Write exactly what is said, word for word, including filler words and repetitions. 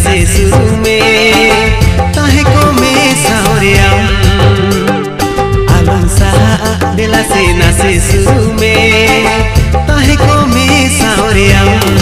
से शुरू में ताहे को में सावरियाम आलम सा दिला से ना से शुरू में ताहे को में सावरियाम।